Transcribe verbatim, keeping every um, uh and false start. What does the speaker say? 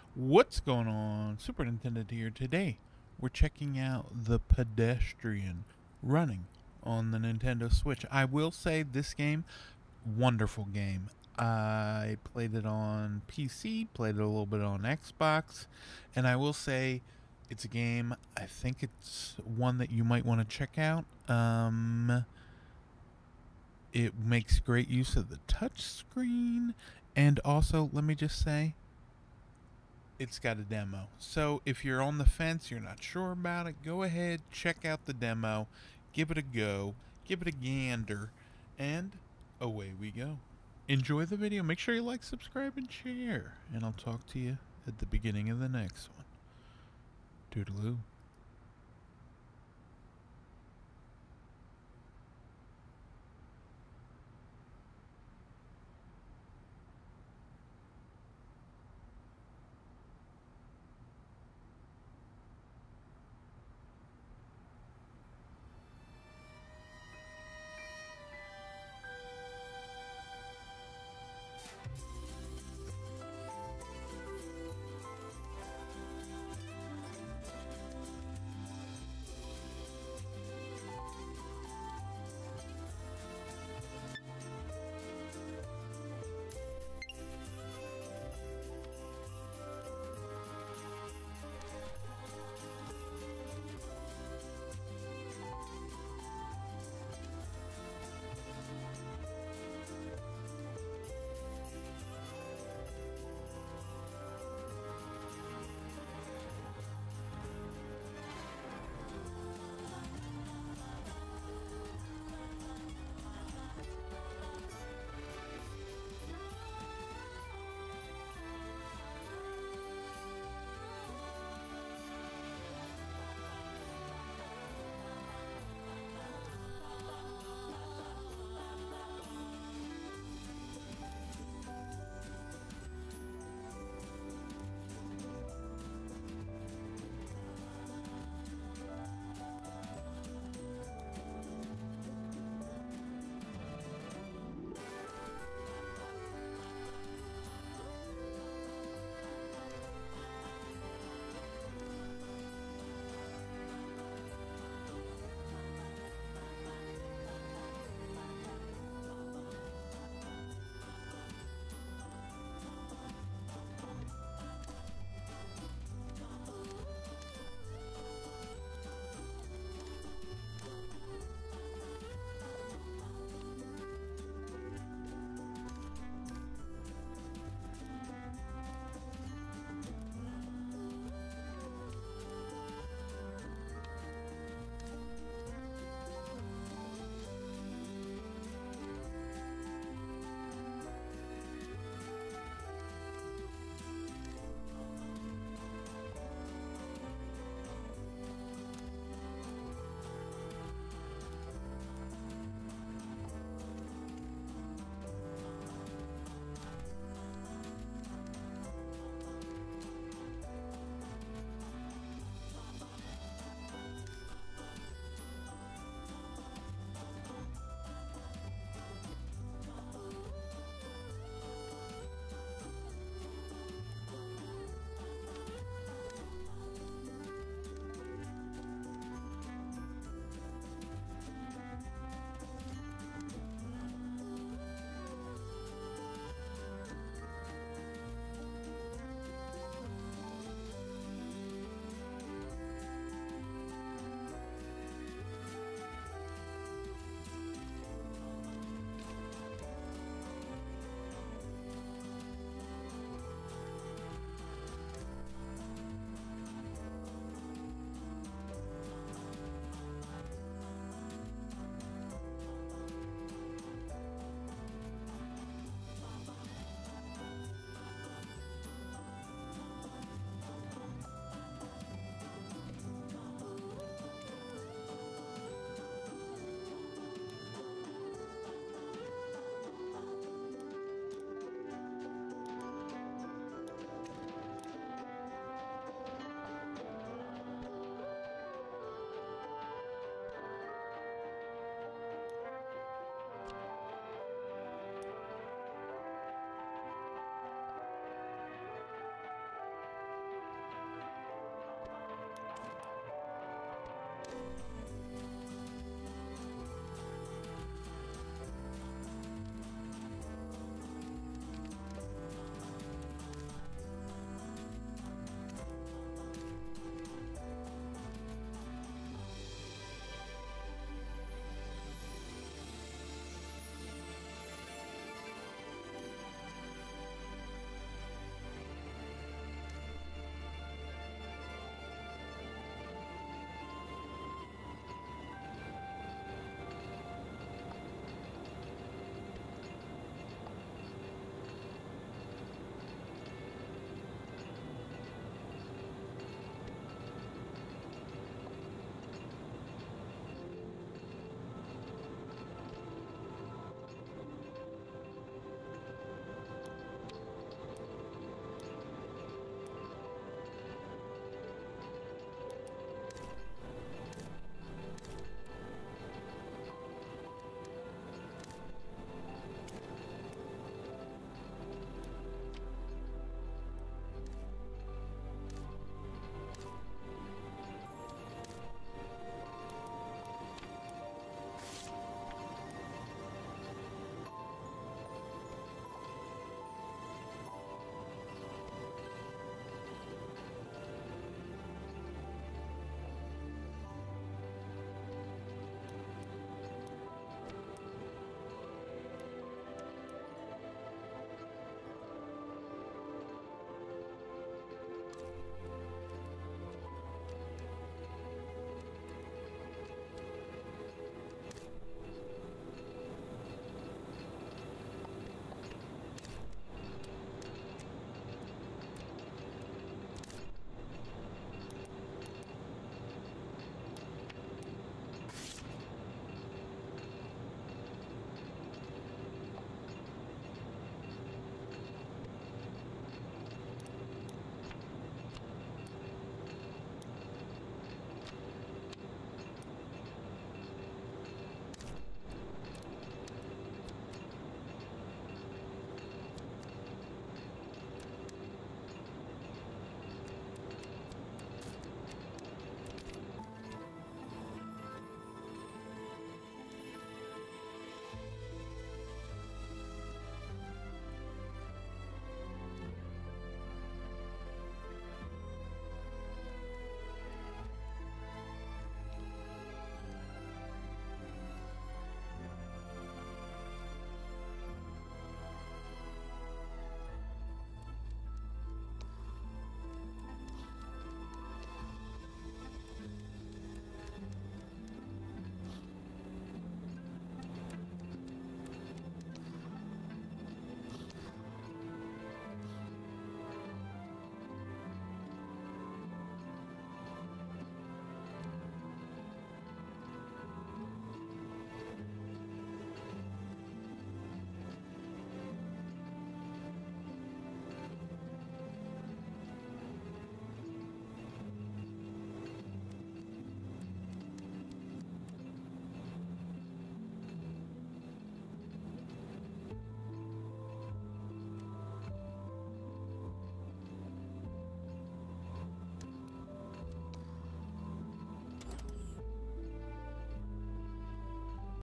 What's going on? Super Nintendo here. Today, we're checking out the Pedestrian running on the Nintendo Switch. I will say this game, wonderful game. I played it on P C, played it a little bit on Xbox, and I will say it's a game, I think it's one that you might want to check out. Um, it makes great use of the touch screen, and also, let me just say, it's got a demo. So if you're on the fence, you're not sure about it, go ahead, check out the demo, give it a go, give it a gander, and away we go. Enjoy the video. Make sure you like, subscribe, and share. And I'll talk to you at the beginning of the next one. Toodaloo.